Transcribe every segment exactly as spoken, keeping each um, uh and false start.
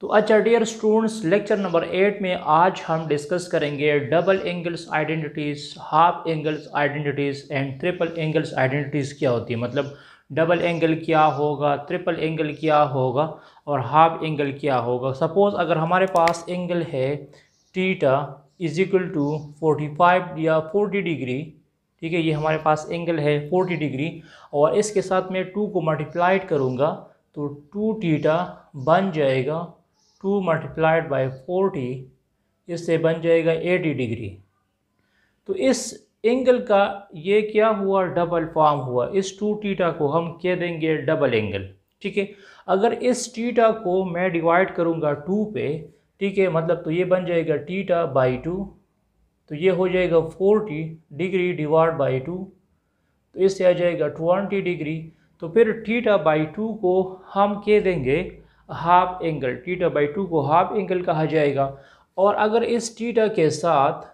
तो अच्छा dear students, lecture number eight में आज हम डिस्कस करेंगे double angles identities, half angles identities and triple angles identities क्या होती है। मतलब डबल एंगल क्या होगा, ट्रिपल एंगल क्या होगा और हाफ एंगल क्या होगा। सपोज़ अगर हमारे पास एंगल है theta is equal to forty five या फोर्टी डिग्री, ठीक है, ये हमारे पास एंगल है फोर्टी डिग्री और इसके साथ मैं टू को मल्टीप्लाइड करूँगा तो टू टीटा बन जाएगा टू मल्टीप्लाइड बाई फोर्टी, इससे बन जाएगा एटी डिग्री। तो इस एंगल का ये क्या हुआ, डबल फॉर्म हुआ। इस टू टीटा को हम कह देंगे डबल एंगल, ठीक है। अगर इस टीटा को मैं डिवाइड करूँगा टू पे, ठीक है, मतलब तो ये बन जाएगा टीटा बाई टू, तो ये हो जाएगा forty degree divide by two, तो इससे आ जाएगा ट्वेंटी डिग्री। तो फिर थीटा बाई टू को हम कह देंगे half angle, theta by two को हाफ एंगल कहा जाएगा। और अगर इस थीटा के साथ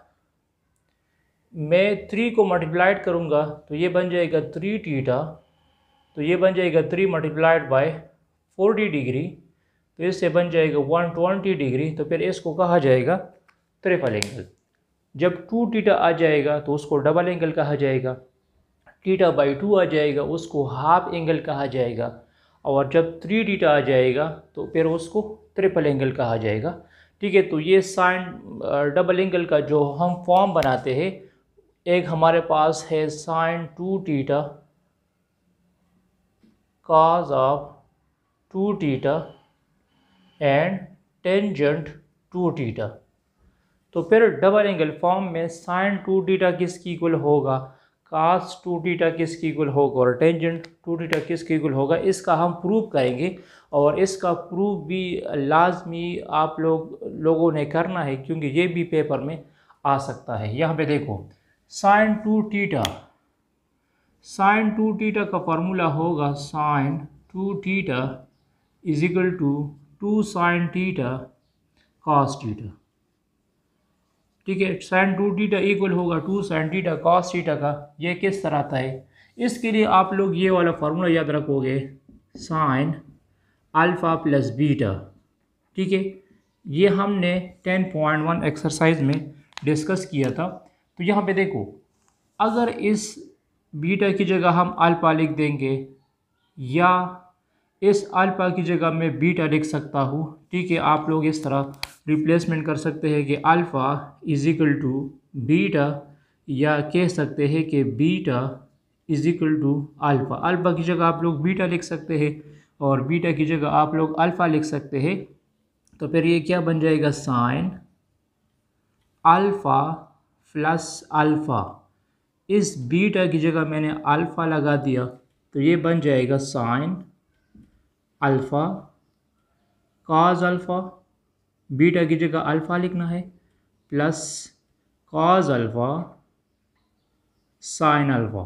मैं थ्री को मल्टीप्लाइड करूँगा तो ये बन जाएगा थ्री थीटा, तो ये बन जाएगा three multiplied by forty degree, तो इससे बन जाएगा वन ट्वेंटी डिग्री। तो फिर इसको कहा जाएगा ट्रिपल एंगल। जब टू थीटा आ जाएगा तो उसको डबल एंगल कहा जाएगा, थीटा बाई टू आ जाएगा उसको हाफ एंगल कहा जाएगा, और जब थ्री थीटा आ जाएगा तो फिर उसको ट्रिपल एंगल कहा जाएगा, ठीक है। तो ये साइन डबल एंगल का जो हम फॉर्म बनाते हैं, एक हमारे पास है sine two theta cos of two theta and tangent two theta. तो फिर डबल एंगल फॉर्म में साइन टू थीटा किसकी इक्वल होगा, कास टू थीटा किसकी इक्वल होगा और टेंजेंट टू थीटा किसकी इक्वल होगा। इसका हम प्रूव करेंगे और इसका प्रूफ भी लाजमी आप लोग लोगों ने करना है, क्योंकि ये भी पेपर में आ सकता है। यहाँ पे देखो sine two theta, sine two theta का फार्मूला होगा sine two theta is equal to two sine theta cos theta, ठीक है। साइन टू थीटा इक्वल होगा two sine theta cos theta का। ये किस तरह आता है, इसके लिए आप लोग ये वाला फार्मूला याद रखोगे, साइन अल्फ़ा प्लस बीटा, ठीक है। ये हमने टेन पॉइंट वन एक्सरसाइज में डिस्कस किया था। तो यहाँ पे देखो, अगर इस बीटा की जगह हम अल्फ़ा लिख देंगे या इस अल्फ़ा की जगह मैं बीटा लिख सकता हूँ, ठीक है। आप लोग इस तरह रिप्लेसमेंट कर सकते हैं कि alpha is equal to beta, या कह सकते हैं कि beta is equal to alpha. Alpha की जगह आप लोग बीटा लिख सकते हैं और बीटा की जगह आप लोग अल्फ़ा लिख सकते हैं। तो फिर ये क्या बन जाएगा, साइन अल्फ़ा प्लस अल्फ़ा। इस बीटा की जगह मैंने अल्फ़ा लगा दिया तो ये बन जाएगा sine alpha cos alpha, beta की जगह अल्फ़ा लिखना है, plus cos alpha sine alpha,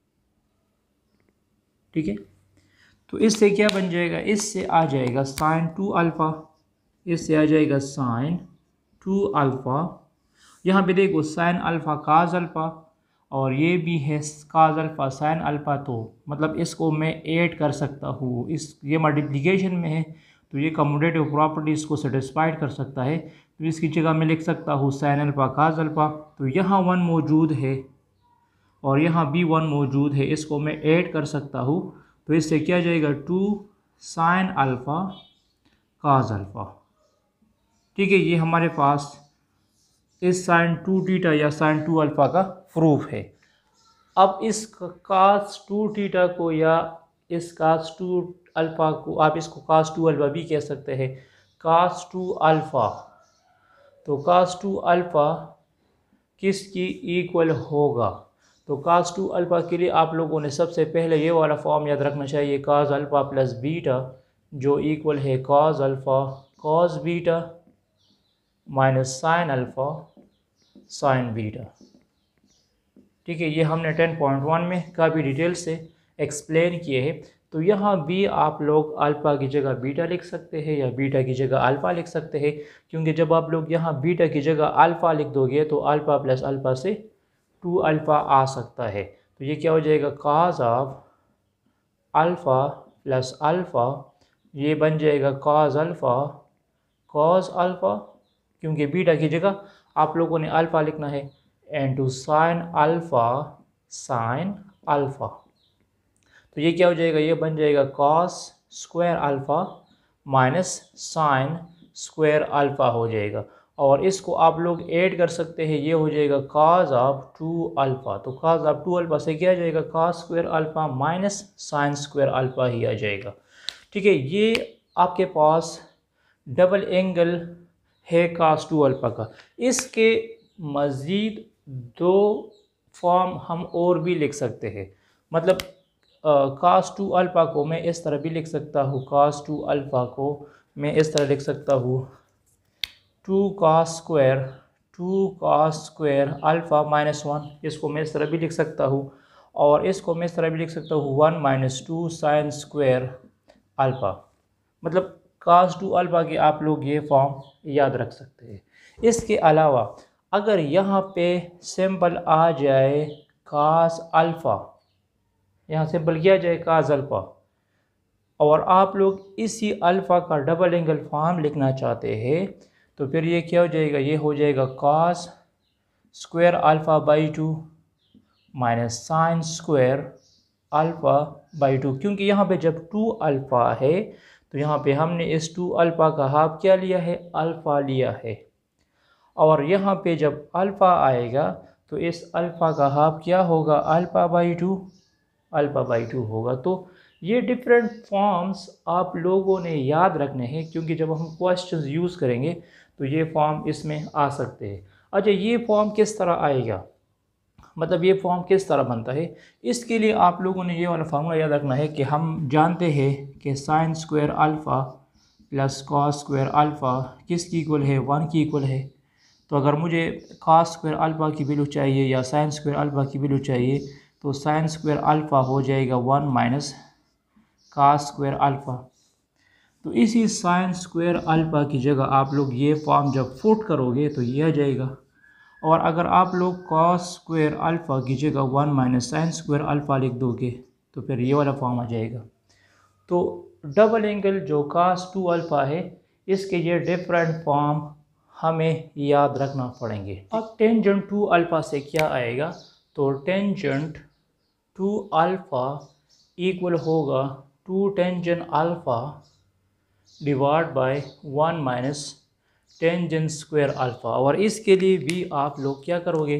ठीक है। तो इससे क्या बन जाएगा, इससे आ जाएगा साइन टू अल्फ़ा, इससे आ जाएगा साइन टू अल्फ़ा। यहाँ पे देखो साइन अल्फ़ा कॉस अल्फ़ा और ये भी है कॉस अल्फ़ा साइन अल्फ़ा, तो मतलब इसको मैं ऐड कर सकता हूँ। इस ये मल्टीप्लिकेशन में है तो ये कम्यूटेटिव प्रॉपर्टीज़ को सेटिस्फाइड कर सकता है। तो इसकी जगह मैं लिख सकता हूँ साइन अल्फ़ा कॉस अल्फ़ा। तो यहाँ वन मौजूद है और यहाँ भी वन मौजूद है, इसको मैं ऐड कर सकता हूँ। तो इससे क्या जाएगा, two sine alpha cos alpha, ठीक है। ये हमारे पास इस साइन टू थीटा या साइन टू अल्फ़ा का प्रूफ है। अब इस कास टू थीटा को या इस कास टू अल्फ़ा को आप इसको कास टू अल्फ़ा भी कह सकते हैं, कास टू अल्फ़ा। तो कास टू अल्फ़ा किसकी इक्वल होगा, तो कास टू अल्फ़ा के लिए आप लोगों ने सबसे पहले ये वाला फॉर्म याद रखना चाहिए, कास अल्फ़ा प्लस बीटा जो इक्वल है cos alpha cos beta minus sine alpha sine beta, ठीक है। ये हमने टेन पॉइंट वन में काफ़ी डिटेल से एक्सप्लेन किए हैं। तो यहाँ भी आप लोग अल्फ़ा की जगह बीटा लिख सकते हैं या बीटा की जगह अल्फ़ा लिख सकते हैं, क्योंकि जब आप लोग यहाँ बीटा की जगह अल्फ़ा लिख दोगे तो अल्फ़ा प्लस अल्फ़ा से टू अल्फ़ा आ सकता है। तो ये क्या हो जाएगा, cos of alpha plus alpha, ये बन जाएगा कॉस अल्फ़ा कॉस अल्फ़ा, क्योंकि बीटा की जगह आप लोगों ने अल्फ़ा लिखना है, into sine alpha sine alpha. तो ये क्या हो जाएगा, ये बन जाएगा cos square alpha minus sine square alpha हो जाएगा। और इसको आप लोग ऐड कर सकते हैं, ये हो जाएगा कॉस ऑफ टू अल्फ़ा। तो कॉस ऑफ टू अल्फ़ा से क्या आ जाएगा, cos square alpha minus sine square alpha ही आ जाएगा। ठीक है, ये आपके पास डबल एंगल है कॉस टू अल्फ़ा का। इसके मज़ीद दो फॉर्म हम और भी लिख सकते हैं। मतलब कॉस टू अल्फ़ा को मैं इस तरह भी लिख सकता हूँ, कॉस टू अल्फ़ा को मैं इस तरह लिख सकता हूँ, two cos square two cos square alpha minus one, इसको मैं इस तरह भी लिख सकता हूँ। और इसको मैं इस तरह भी लिख सकता हूँ, one minus two sine square alpha. मतलब कॉस टू अल्फ़ा के आप लोग ये फॉर्म याद रख सकते हैं। इसके अलावा अगर यहाँ पे सिंपल आ जाए कॉस अल्फ़ा, यहाँ सिंपल किया जाए कॉस अल्फ़ा, और आप लोग इसी अल्फ़ा का डबल एंगल फॉर्म लिखना चाहते हैं, तो फिर ये क्या हो जाएगा, ये हो जाएगा cos square alpha by two minus sine square alpha by two. क्योंकि यहाँ पे जब टू अल्फ़ा है तो यहाँ पे हमने इस टू अल्फ़ा का हाफ क्या लिया है, अल्फ़ा लिया है। और यहाँ पे जब अल्फ़ा आएगा तो इस अल्फ़ा का हाफ क्या होगा, alpha by two, alpha by two होगा। तो ये डिफरेंट फॉर्म्स आप लोगों ने याद रखने हैं, क्योंकि जब हम क्वेश्चंस यूज़ करेंगे तो ये फॉर्म इसमें आ सकते हैं। अच्छा, ये फॉर्म किस तरह आएगा, मतलब ये फॉर्म किस तरह बनता है, इसके लिए आप लोगों ने ये वाला फार्मूला याद रखना है कि हम जानते हैं कि sine square alpha plus cos square alpha किसकी इक्वल है, वन की इक्वल है। तो अगर मुझे कॉस स्क्वायर अल्फ़ा की वैल्यू चाहिए या साइन स्क्वायर अल्फ़ा की वैल्यू चाहिए, तो साइन स्क्वायर अल्फ़ा हो जाएगा one minus cos square alpha. तो इसी साइन स्क्वायर अल्फ़ा की जगह आप लोग ये फॉर्म जब फुट करोगे तो ये आ जाएगा। और अगर आप लोग कॉस स्क्वायर अल्फ़ा की जगह one minus sine square alpha लिख दोगे तो फिर ये वाला फॉर्म आ जाएगा। तो डबल एंगल जो कॉस टू अल्फ़ा है, इसके ये डिफरेंट फॉर्म हमें याद रखना पड़ेंगे। अब टेंजेंट टू अल्फ़ा से क्या आएगा, तो टेंजेंट टू अल्फ़ा इक्वल होगा two tangent alpha divide by one minus tangent square alpha. और इसके लिए भी आप लोग क्या करोगे,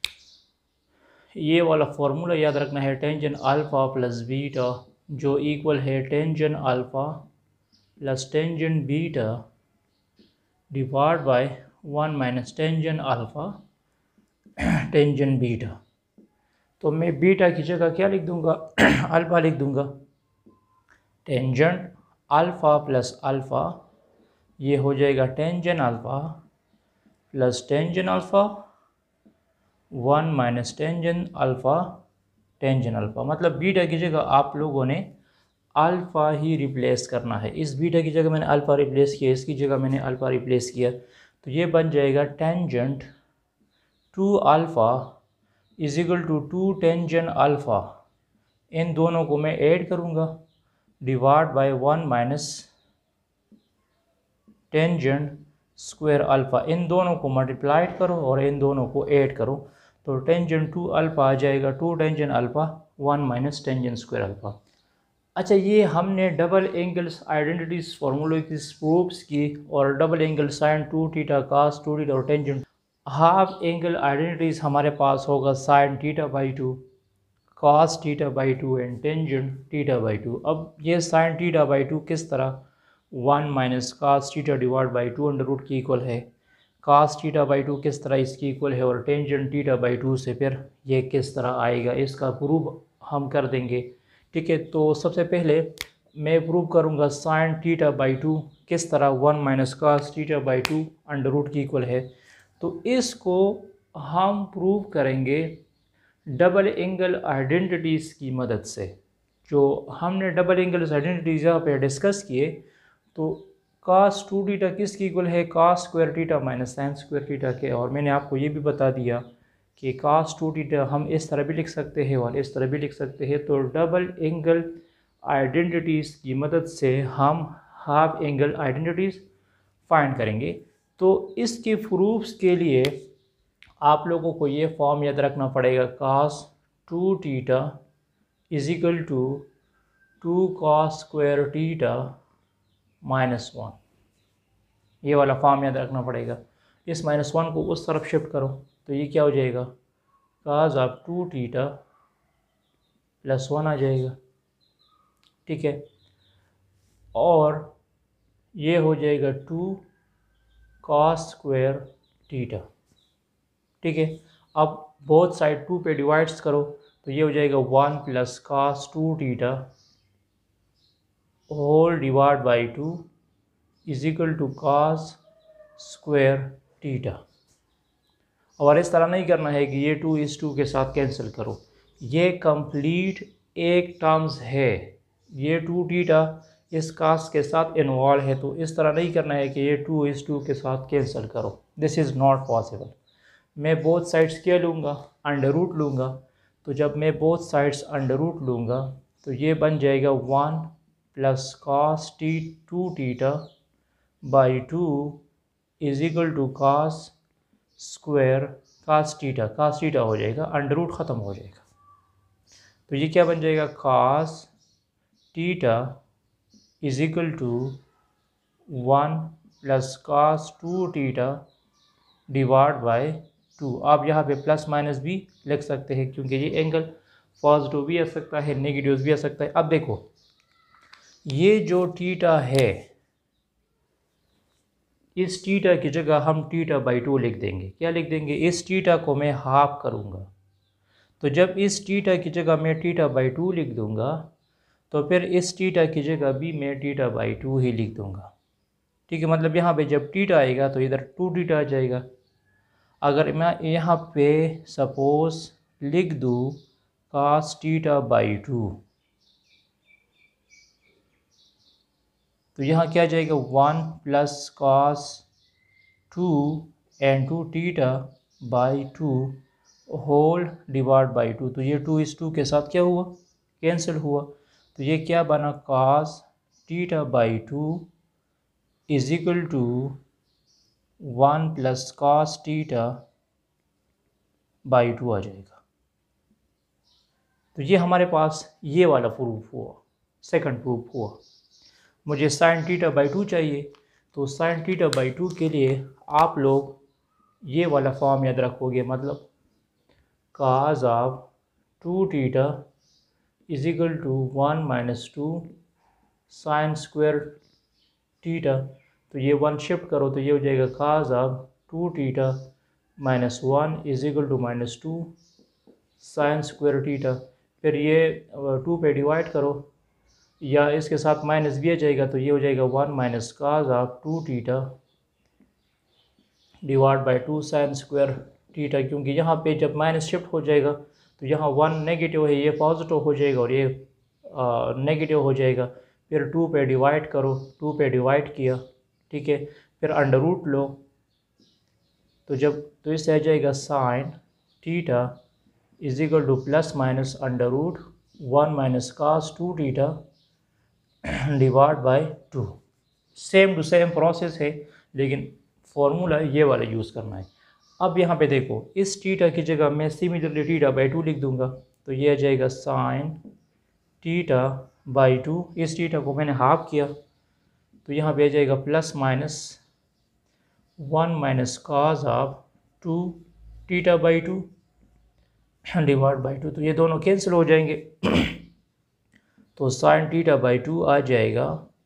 ये वाला फॉर्मूला याद रखना है, टेंजेंट अल्फ़ा प्लस बीटा जो इक्वल है tangent alpha plus tangent beta divide by one minus tangent alpha tangent beta. तो मैं बीटा की जगह क्या लिख दूंगा, अल्फ़ा लिख दूंगा। टेंजेंट अल्फ़ा प्लस अल्फ़ा ये हो जाएगा tangent alpha plus tangent alpha one minus tangent alpha tangent alpha. मतलब बीटा की जगह आप लोगों ने अल्फ़ा ही रिप्लेस करना है। इस बीटा की जगह मैंने अल्फ़ा रिप्लेस किया, इसकी जगह मैंने अल्फ़ा रिप्लेस किया, तो ये बन जाएगा tangent two alpha is equal to two tangent alpha. इन दोनों को मैं ऐड करूँगा, divide by one minus tangent square alpha. इन दोनों को मल्टीप्लाइड करो और इन दोनों को ऐड करो, तो टेंजेंट टू अल्फ़ा आ जाएगा two tangent alpha one minus tangent square alpha. अच्छा, ये हमने डबल एंगल्स आइडेंटिटीज़ फार्मूले की प्रूफ्स की, और double angle sine two theta cos two theta और टेंजेंट हाफ एंगल आइडेंटिटीज़ हमारे पास होगा sine theta by two, cos theta by two and tangent theta by two. अब ये साइन थीटा बाई टू किस तरह one minus cos theta divide by two under root की equal है, cos theta by two किस तरह इसकी equal है, और टेंजेंट थीटा बाई टू से फिर ये किस तरह आएगा, इसका प्रूफ हम कर देंगे। ठीक है, तो सबसे पहले मैं प्रूव करूँगा साइन थीटा बाई टू किस तरह one minus cos theta by two under root की इक्वल है। तो इसको हम प्रूव करेंगे डबल एंगल आइडेंटिटीज़ की मदद से। जो हमने डबल एंगल आइडेंटिटीज़ यहाँ पे डिस्कस किए, तो कास टू थीटा किसकी इक्वल है, cos square theta minus sine square theta के। और मैंने आपको ये भी बता दिया कि कास टू थीटा हम इस तरह भी लिख सकते हैं और इस तरह भी लिख सकते हैं। तो डबल एंगल आइडेंटिटीज़ की मदद से हम हाफ एंगल आइडेंटिटीज़ फाइंड करेंगे। तो इसके प्रूफ्स के लिए आप लोगों को ये फॉर्म याद रखना पड़ेगा, cos two theta is equal to two cos square theta minus one. ये वाला फॉर्म याद रखना पड़ेगा। इस माइनस वन को उस तरफ शिफ्ट करो तो ये क्या हो जाएगा, cos of two theta plus one आ जाएगा, ठीक है। और ये हो जाएगा टू कॉस स्क्वायर टीटा, ठीक है। अब बोथ साइड टू पे डिवाइड्स करो तो ये हो जाएगा one plus cos two theta whole divide by two is equal to cos square theta. और इस तरह नहीं करना है कि ये टू इस टू के साथ कैंसिल करो, ये कंप्लीट एक टर्म्स है, ये टू टीटा इस कास के साथ इन्वॉल्व है, तो इस तरह नहीं करना है कि ये टू इस टू के साथ कैंसिल करो, दिस इज़ नॉट पॉसिबल। मैं बोथ साइड्स क्या लूँगा, अंडर रूट लूँगा। तो जब मैं बोथ साइड्स अंडर रूट लूँगा तो ये बन जाएगा one plus cos t two theta by two is equal to cos square cos theta, cos theta हो जाएगा, अंडर रूट ख़त्म हो जाएगा। तो ये क्या बन जाएगा, cos theta is equal to one plus cos two theta divide by two. आप यहाँ पे प्लस माइनस भी लिख सकते हैं क्योंकि ये एंगल पॉजिटिव भी आ सकता है, नेगेटिव भी आ सकता है। अब देखो ये जो टीटा है, इस टीटा की जगह हम टीटा बाई टू लिख देंगे। क्या लिख देंगे, इस टीटा को मैं हाफ करूँगा, तो जब इस टीटा की जगह मैं टीटा बाई टू लिख दूँगा तो फिर इस टीटा की जगह भी मैं टीटा बाई टू ही लिख दूँगा, ठीक है। मतलब यहाँ पे जब टीटा आएगा तो इधर टू टीटा आ जाएगा। अगर मैं यहाँ पे सपोज लिख दूँ कास टीटा बाई टू तो यहाँ क्या आ जाएगा, one plus cos two and two theta by two whole divide by two. तो ये टू इस टू के साथ क्या हुआ, कैंसिल हुआ। तो ये क्या बना, cos theta by two is equal to one plus cos theta by two आ जाएगा। तो ये हमारे पास ये वाला प्रूफ हुआ, सेकंड प्रूफ हुआ। मुझे साइन टीटा बाई टू चाहिए, तो साइन टीटा बाई टू के लिए आप लोग ये वाला फॉर्म याद रखोगे, मतलब cos of two theta is equal to one minus two sine square theta. तो ये वन शिफ्ट करो तो ये हो जाएगा cos of two theta minus one is equal to minus two sine square theta. फिर ये टू पे डिवाइड करो या इसके साथ माइनस भी आ जाएगा तो ये हो जाएगा one minus cos of two theta divide by two sine square theta. क्योंकि यहाँ पे जब माइनस शिफ्ट हो जाएगा तो यहाँ वन नेगेटिव है, ये पॉजिटिव हो जाएगा और ये नेगेटिव हो जाएगा। फिर टू पे डिवाइड करो, टू पे डिवाइड किया, ठीक है। फिर अंडर रूट लो तो जब तो इससे आ जाएगा sine theta is equal to plus minus under root one minus cos two theta divide by two. Same to same process है लेकिन फॉर्मूला ये वाला यूज़ करना है। अब यहाँ पे देखो इस टीटा की जगह मैं सिमिलरली टीटा बाई टू लिख दूंगा तो ये आ जाएगा साइन टीटा बाई टू। इस टीटा को मैंने हाफ किया तो यहाँ पे आ जाएगा plus minus one minus cos of two theta by two divide by two. तो ये दोनों कैंसिल हो जाएंगे तो साइन टीटा बाई टू आ जाएगा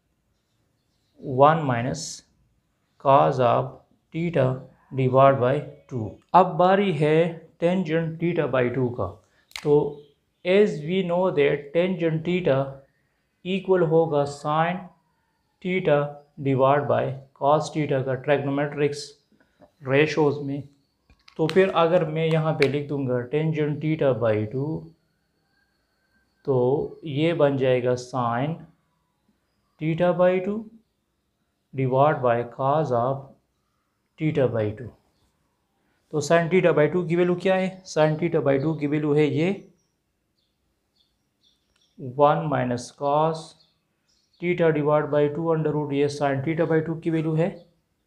one minus cos of theta divide by two. अब बारी है टेंजेंट टीटा बाई टू का। तो as we know that tangent theta equal होगा sign theta divide by cos theta का ट्रिग्नोमेट्रिक्स रेशोज़ में। तो फिर अगर मैं यहाँ पे लिख दूँगा टेंजेंट टीटा बाई टू तो ये बन जाएगा sine theta by two divide by cos of theta by two. तो साइन टीटा बाई टू की वैल्यू क्या है, साइन टीटा बाई टू की वैल्यू है ये one minus cos theta divide by two under root, ये साइन टीटा बाई टू की value है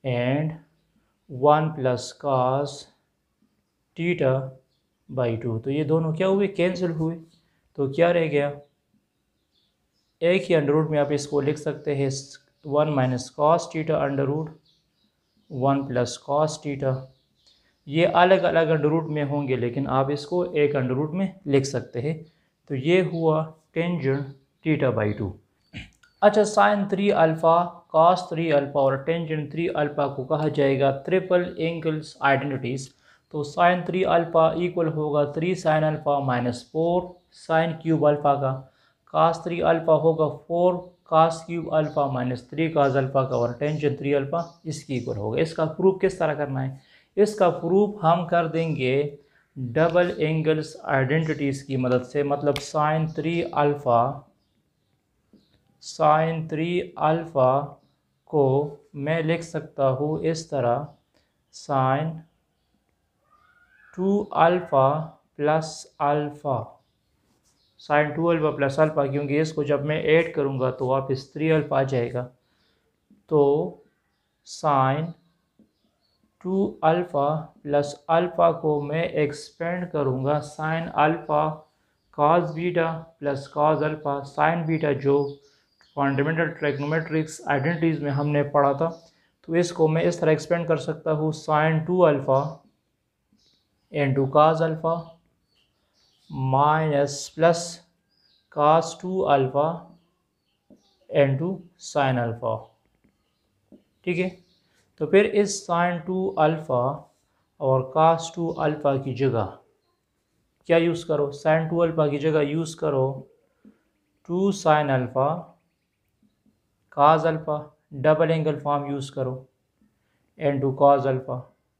and one plus cos theta by two. तो ये दोनों क्या हुए, कैंसिल हुए। तो क्या रह गया, एक ही अंडर रूट में आप इसको लिख सकते हैं one minus cos theta under root one plus cos theta. ये अलग अलग अंडर रूट में होंगे लेकिन आप इसको एक अंडर रूट में लिख सकते हैं। तो ये हुआ टेंजेंट टीटा बाई टू। अच्छा, sine three alpha cos three alpha और टेंजेंट थ्री अल्फ़ा को कहा जाएगा ट्रिपल एंगल्स आइडेंटिटीज़। तो साइन थ्री अल्फ़ा इक्वल होगा three sine alpha minus four sine cube alpha का, कास थ्री अल्फ़ा होगा four cos cube alpha minus three cos alpha का, और टेंजेंट थ्री अल्फ़ा इसकी इक्वल होगा। इसका प्रूफ किस तरह करना है, इसका प्रूफ हम कर देंगे डबल एंगल्स आइडेंटिटीज़ की मदद से। मतलब sine three alpha sine three alpha को मैं लिख सकता हूँ इस तरह, sine two alpha plus alpha, sine two alpha plus alpha, क्योंकि इसको जब मैं ऐड करूँगा तो वापस थ्री अल्फ़ा आ जाएगा। तो sine two alpha plus alpha को मैं एक्सपेंड करूँगा sine alpha cos beta plus cos alpha sine beta, जो फंडामेंटल ट्रिग्नोमेट्रिक्स आइडेंटिटीज़ में हमने पढ़ा था। तो इसको मैं इस तरह एक्सपेंड कर सकता हूँ, sine two alpha into cos alpha minus plus cos two alpha into sine alpha. ठीक है, तो फिर इस साइन टू अल्फ़ा और कास टू अल्फ़ा की जगह क्या यूज़ करो, साइन टू अल्फ़ा की जगह यूज़ करो two sine alpha cos alpha, double angle form use करो इंटू कॉस अल्फ़ा,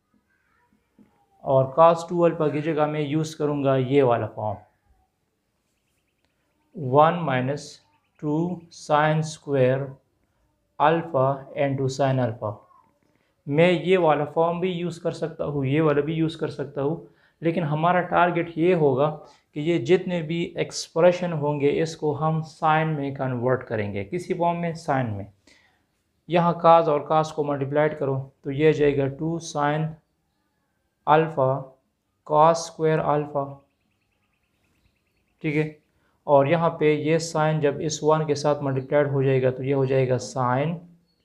और कास टू अल्फ़ा की जगह मैं यूज़ करूँगा ये वाला form, one minus two sine square alpha into sine alpha. मैं ये वाला फॉर्म भी यूज़ कर सकता हूँ, ये वाला भी यूज़ कर सकता हूँ, लेकिन हमारा टारगेट ये होगा कि ये जितने भी एक्सप्रेशन होंगे इसको हम साइन में कन्वर्ट करेंगे, किसी फॉर्म में साइन में। यहाँ कास और कास को मल्टीप्लाइड करो तो ये जाएगा two sine alpha cos square alpha. ठीक है, और यहाँ पे ये साइन जब इस वन के साथ मल्टीप्लाइड हो जाएगा तो ये हो जाएगा sine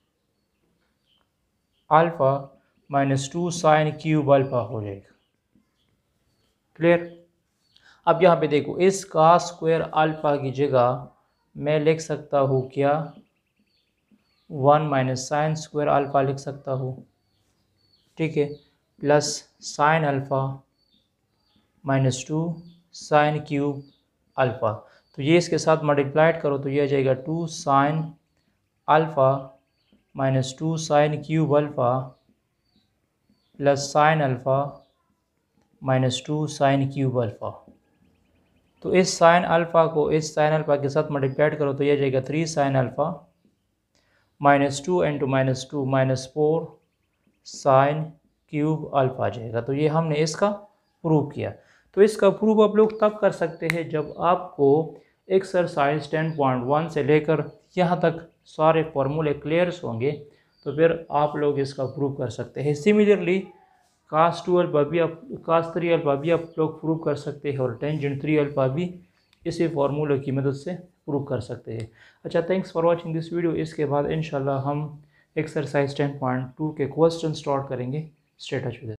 alpha minus two sine cube alpha हो जाएगा। क्लियर। अब यहाँ पे देखो, इस कास स्क्वायर अल्फ़ा की जगह मैं लिख सकता हूँ क्या, one minus sine square alpha लिख सकता हूँ। ठीक है, plus sine alpha minus two sine cube alpha. तो ये इसके साथ मल्टीप्लाइड करो तो ये आ जाएगा two sine alpha minus two sine cube alpha plus sine alpha minus two sine cube alpha. तो इस साइन अल्फ़ा को इस साइन अल्फ़ा के साथ मल्टीप्लाइड करो तो ये आ जाएगा three sine alpha minus two into minus two minus four sine cube alpha आ जाएगा। तो ये हमने इसका प्रूव किया। तो इसका प्रूफ आप लोग तब कर सकते हैं जब आपको एक्सरसाइज टेन पॉइंट वन से लेकर यहाँ तक सारे फार्मूले क्लियर्स होंगे, तो फिर आप लोग इसका प्रूव कर सकते हैं। सिमिलरली कास टू अल्फ़ा भी आप कास थ्री अल्फ़ा भी आप लोग प्रूव कर सकते हैं, और टेंजेंट थ्री अल्फ़ा भी इसी फार्मूले की मदद से प्रूव कर सकते हैं। अच्छा, thanks for watching this video. इसके बाद इंशाल्लाह हम एक्सरसाइज टेन पॉइंट टू के क्वेश्चन स्टार्ट करेंगे। Stay touch with.